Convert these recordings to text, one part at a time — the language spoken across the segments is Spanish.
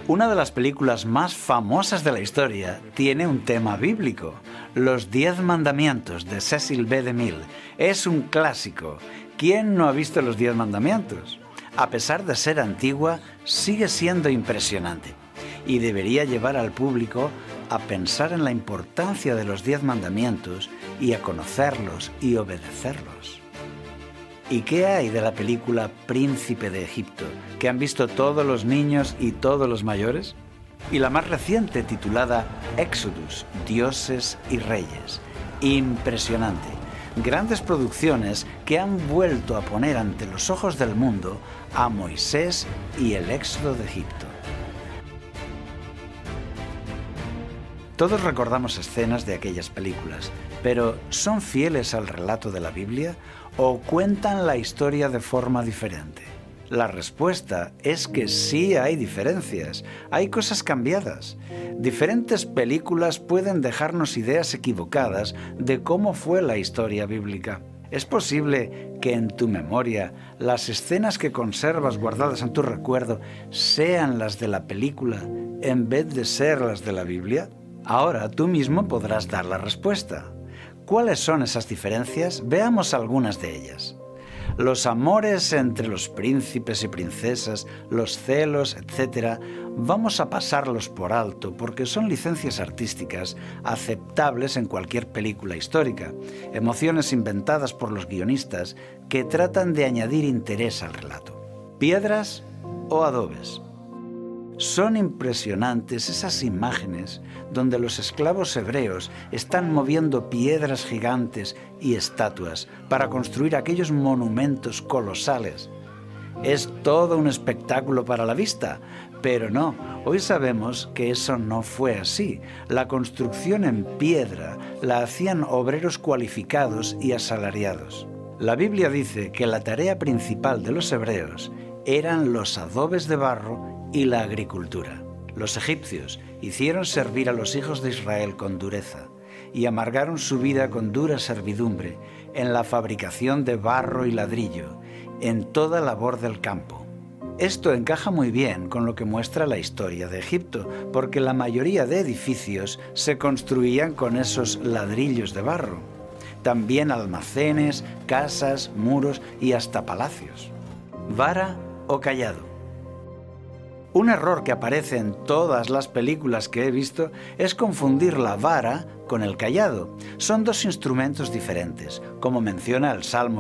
Una de las películas más famosas de la historia tiene un tema bíblico. Los 10 mandamientos de Cecil B. DeMille es un clásico. ¿Quién no ha visto los 10 mandamientos? A pesar de ser antigua, sigue siendo impresionante y debería llevar al público a pensar en la importancia de los 10 mandamientos y a conocerlos y obedecerlos. ¿Y qué hay de la película Príncipe de Egipto, que han visto todos los niños y todos los mayores? Y la más reciente, titulada Exodus, Dioses y Reyes. Impresionante. Grandes producciones que han vuelto a poner ante los ojos del mundo a Moisés y el éxodo de Egipto. Todos recordamos escenas de aquellas películas, pero ¿son fieles al relato de la Biblia o cuentan la historia de forma diferente? La respuesta es que sí hay diferencias, hay cosas cambiadas. Diferentes películas pueden dejarnos ideas equivocadas de cómo fue la historia bíblica. ¿Es posible que en tu memoria las escenas que conservas guardadas en tu recuerdo sean las de la película en vez de ser las de la Biblia? Ahora tú mismo podrás dar la respuesta. ¿Cuáles son esas diferencias? Veamos algunas de ellas. Los amores entre los príncipes y princesas, los celos, etc., vamos a pasarlos por alto porque son licencias artísticas aceptables en cualquier película histórica, emociones inventadas por los guionistas que tratan de añadir interés al relato. ¿Piedras o adobes? Son impresionantes esas imágenes donde los esclavos hebreos están moviendo piedras gigantes y estatuas para construir aquellos monumentos colosales. Es todo un espectáculo para la vista, pero no, hoy sabemos que eso no fue así. La construcción en piedra la hacían obreros cualificados y asalariados. La Biblia dice que la tarea principal de los hebreos eran los adobes de barro y la agricultura. Los egipcios hicieron servir a los hijos de Israel con dureza y amargaron su vida con dura servidumbre en la fabricación de barro y ladrillo, en toda labor del campo. Esto encaja muy bien con lo que muestra la historia de Egipto, porque la mayoría de edificios se construían con esos ladrillos de barro. También almacenes, casas, muros y hasta palacios. ¿Vara o cayado? Un error que aparece en todas las películas que he visto es confundir la vara con el cayado. Son dos instrumentos diferentes, como menciona el Salmo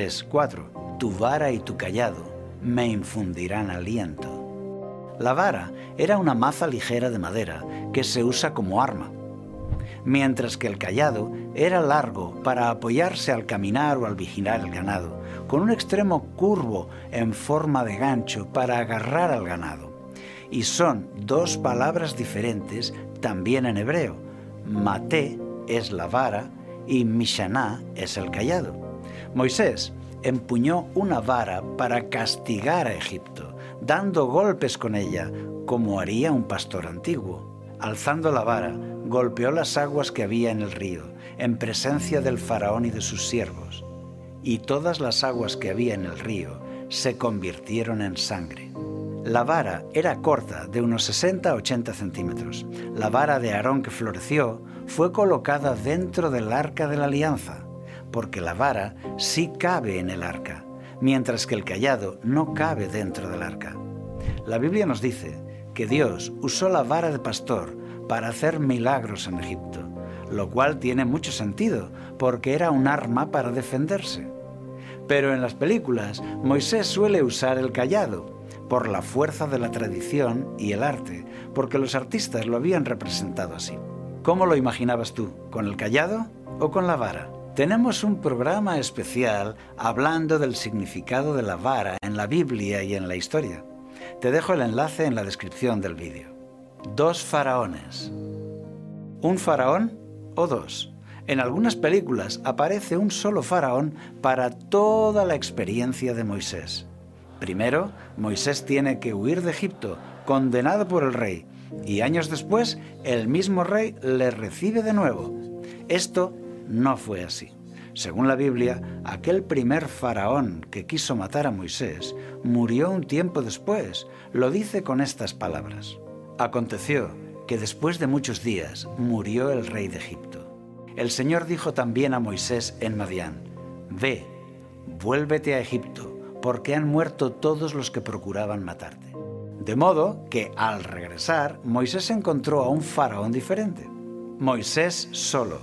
23:4. Tu vara y tu cayado me infundirán aliento. La vara era una maza ligera de madera que se usa como arma, mientras que el cayado era largo para apoyarse al caminar o al vigilar el ganado, con un extremo curvo en forma de gancho para agarrar al ganado. Y son dos palabras diferentes también en hebreo. Maté es la vara y mishaná es el cayado. Moisés empuñó una vara para castigar a Egipto, dando golpes con ella, como haría un pastor antiguo. Alzando la vara, golpeó las aguas que había en el río, en presencia del faraón y de sus siervos. Y todas las aguas que había en el río se convirtieron en sangre. La vara era corta, de unos 60 a 80 centímetros. La vara de Aarón que floreció fue colocada dentro del arca de la alianza, porque la vara sí cabe en el arca, mientras que el cayado no cabe dentro del arca. La Biblia nos dice que Dios usó la vara de pastor para hacer milagros en Egipto, lo cual tiene mucho sentido, porque era un arma para defenderse. Pero en las películas, Moisés suele usar el cayado, por la fuerza de la tradición y el arte, porque los artistas lo habían representado así. ¿Cómo lo imaginabas tú? ¿Con el cayado o con la vara? Tenemos un programa especial hablando del significado de la vara en la Biblia y en la historia. Te dejo el enlace en la descripción del vídeo. 2 faraones. ¿Un faraón o 2? En algunas películas aparece un solo faraón para toda la experiencia de Moisés. Primero, Moisés tiene que huir de Egipto, condenado por el rey, y años después, el mismo rey le recibe de nuevo. Esto no fue así. Según la Biblia, aquel primer faraón que quiso matar a Moisés murió un tiempo después. Lo dice con estas palabras. Aconteció que después de muchos días murió el rey de Egipto. El Señor dijo también a Moisés en Madián: «Ve, vuélvete a Egipto, porque han muerto todos los que procuraban matarte». De modo que al regresar, Moisés encontró a un faraón diferente. Moisés solo.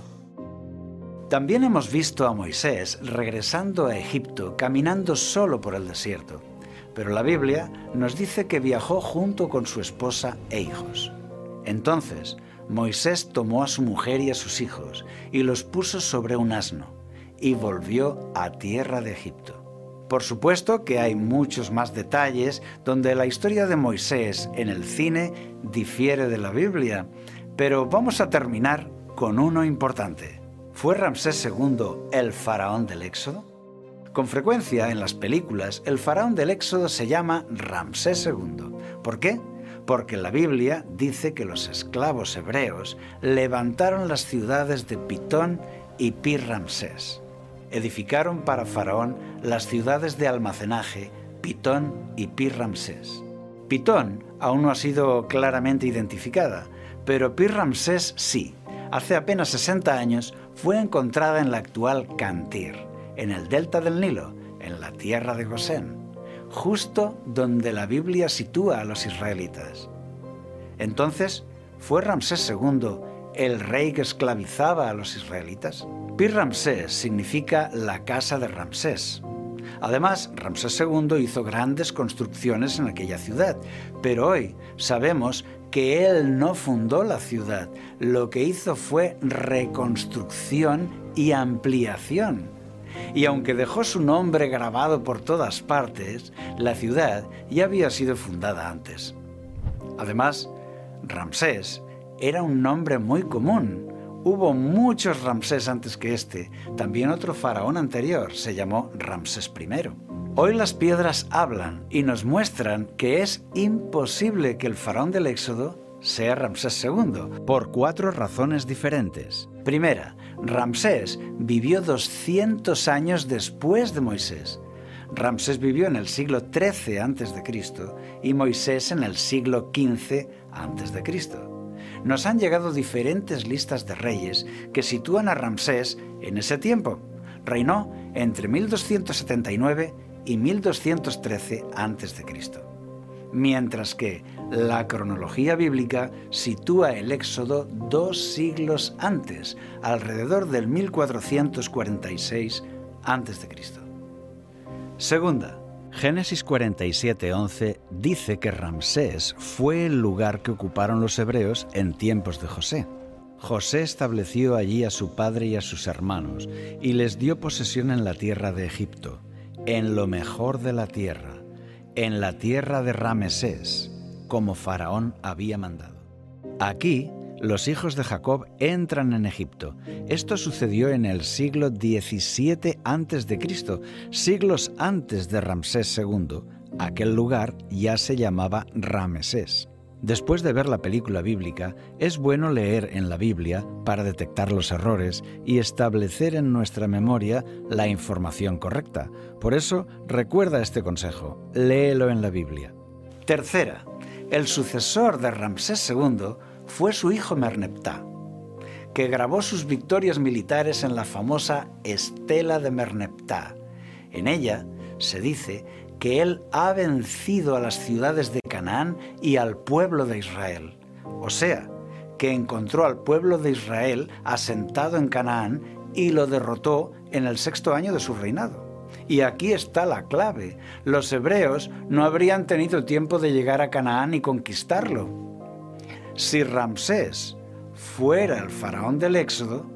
También hemos visto a Moisés regresando a Egipto, caminando solo por el desierto. Pero la Biblia nos dice que viajó junto con su esposa e hijos. Entonces, Moisés tomó a su mujer y a sus hijos y los puso sobre un asno y volvió a tierra de Egipto. Por supuesto que hay muchos más detalles donde la historia de Moisés en el cine difiere de la Biblia, pero vamos a terminar con uno importante. ¿Fue Ramsés II el faraón del Éxodo? Con frecuencia en las películas el faraón del Éxodo se llama Ramsés II. ¿Por qué? Porque la Biblia dice que los esclavos hebreos levantaron las ciudades de Pitón y Pi-Ramsés. Edificaron para Faraón las ciudades de almacenaje Pitón y Pi-Ramsés. Pitón aún no ha sido claramente identificada, pero Pi-Ramsés sí. Hace apenas 60 años fue encontrada en la actual Cantir, en el delta del Nilo, en la tierra de Gosén, justo donde la Biblia sitúa a los israelitas. Entonces, ¿fue Ramsés II el rey que esclavizaba a los israelitas? Pi-Ramsés significa la casa de Ramsés. Además, Ramsés II hizo grandes construcciones en aquella ciudad, pero hoy sabemos que él no fundó la ciudad. Lo que hizo fue reconstrucción y ampliación. Y aunque dejó su nombre grabado por todas partes, la ciudad ya había sido fundada antes. Además, Ramsés era un nombre muy común. Hubo muchos Ramsés antes que este. También otro faraón anterior se llamó Ramsés I. Hoy las piedras hablan y nos muestran que es imposible que el faraón del Éxodo sea Ramsés II, por 4 razones diferentes. Primera, Ramsés vivió 200 años después de Moisés. Ramsés vivió en el siglo XIII a.C. y Moisés en el siglo XV a.C. Nos han llegado diferentes listas de reyes que sitúan a Ramsés en ese tiempo. Reinó entre 1279 y 1213 a.C. Mientras que la cronología bíblica sitúa el Éxodo 2 siglos antes, alrededor del 1446 a.C. Segunda, Génesis 47:11 dice que Ramsés fue el lugar que ocuparon los hebreos en tiempos de José. José estableció allí a su padre y a sus hermanos y les dio posesión en la tierra de Egipto, en lo mejor de la tierra, en la tierra de Ramesés, como Faraón había mandado. Aquí, los hijos de Jacob entran en Egipto. Esto sucedió en el siglo XVII a.C., siglos antes de Ramsés II. Aquel lugar ya se llamaba Ramesés. Después de ver la película bíblica, es bueno leer en la Biblia para detectar los errores y establecer en nuestra memoria la información correcta. Por eso, recuerda este consejo: léelo en la Biblia. Tercera, el sucesor de Ramsés II fue su hijo Merneptah, que grabó sus victorias militares en la famosa Estela de Merneptah. En ella se dice que él ha vencido a las ciudades de Canaán y al pueblo de Israel. O sea, que encontró al pueblo de Israel asentado en Canaán y lo derrotó en el 6º año de su reinado. Y aquí está la clave: los hebreos no habrían tenido tiempo de llegar a Canaán y conquistarlo. Si Ramsés fuera el faraón del Éxodo,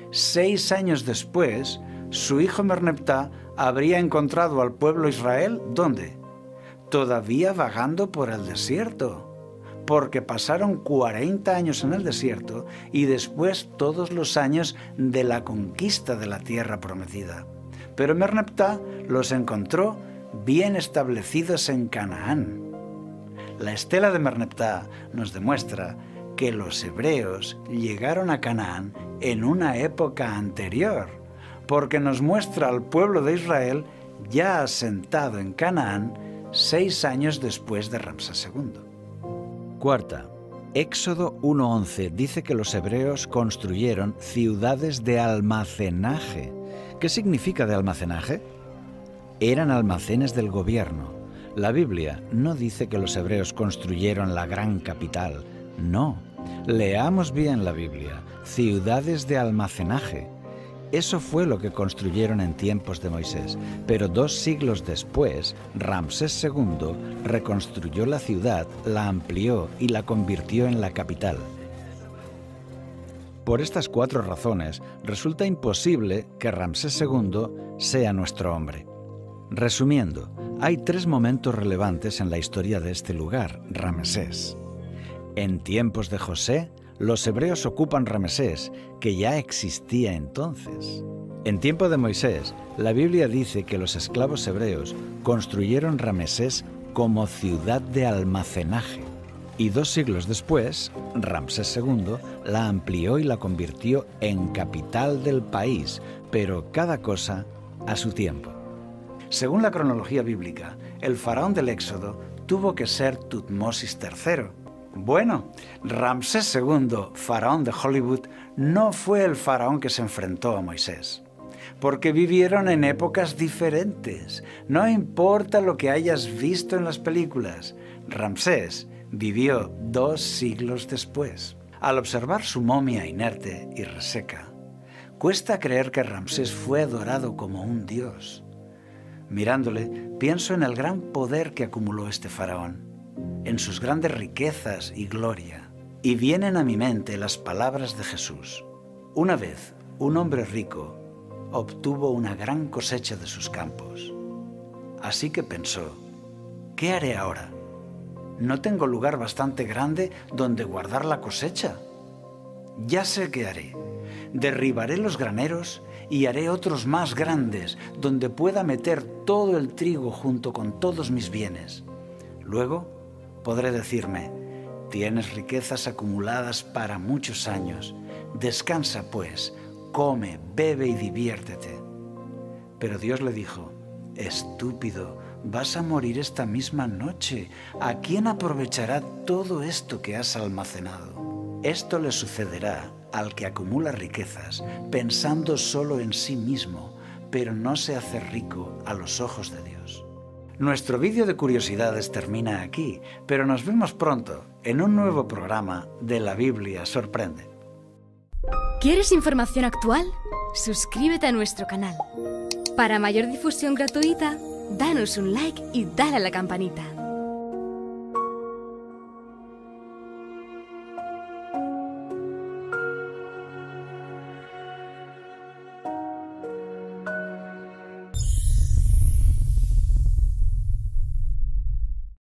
6 años después, su hijo Merneptah habría encontrado al pueblo Israel, ¿dónde? Todavía vagando por el desierto, porque pasaron 40 años en el desierto y después todos los años de la conquista de la tierra prometida. Pero Merneptah los encontró bien establecidos en Canaán. La estela de Merneptah nos demuestra que los hebreos llegaron a Canaán en una época anterior, porque nos muestra al pueblo de Israel ya asentado en Canaán 6 años después de Ramsés II. Cuarta, Éxodo 1:11 dice que los hebreos construyeron ciudades de almacenaje. ¿Qué significa de almacenaje? Eran almacenes del gobierno. La Biblia no dice que los hebreos construyeron la gran capital. No. Leamos bien la Biblia. Ciudades de almacenaje. Eso fue lo que construyeron en tiempos de Moisés. Pero 2 siglos después, Ramsés II reconstruyó la ciudad, la amplió y la convirtió en la capital. Por estas 4 razones, resulta imposible que Ramsés II sea nuestro hombre. Resumiendo, hay 3 momentos relevantes en la historia de este lugar, Ramsés. En tiempos de José, los hebreos ocupan Ramsés, que ya existía entonces. En tiempo de Moisés, la Biblia dice que los esclavos hebreos construyeron Ramsés como ciudad de almacenaje. Y 2 siglos después, Ramsés II la amplió y la convirtió en capital del país, pero cada cosa a su tiempo. Según la cronología bíblica, el faraón del Éxodo tuvo que ser Tutmosis III. Bueno, Ramsés II, faraón de Hollywood, no fue el faraón que se enfrentó a Moisés, porque vivieron en épocas diferentes. No importa lo que hayas visto en las películas, Ramsés vivió 2 siglos después. Al observar su momia inerte y reseca, cuesta creer que Ramsés fue adorado como un dios. Mirándole, pienso en el gran poder que acumuló este faraón, en sus grandes riquezas y gloria, y vienen a mi mente las palabras de Jesús. Una vez, un hombre rico obtuvo una gran cosecha de sus campos. Así que pensó, ¿qué haré ahora? ¿No tengo lugar bastante grande donde guardar la cosecha? Ya sé qué haré. Derribaré los graneros y haré otros más grandes, donde pueda meter todo el trigo junto con todos mis bienes. Luego podré decirme, tienes riquezas acumuladas para muchos años. Descansa pues, come, bebe y diviértete. Pero Dios le dijo, estúpido, vas a morir esta misma noche. ¿A quién aprovechará todo esto que has almacenado? Esto le sucederá al que acumula riquezas, pensando solo en sí mismo, pero no se hace rico a los ojos de Dios. Nuestro vídeo de curiosidades termina aquí, pero nos vemos pronto en un nuevo programa de La Biblia Sorprende. ¿Quieres información actual? Suscríbete a nuestro canal. Para mayor difusión gratuita, danos un like y dale a la campanita.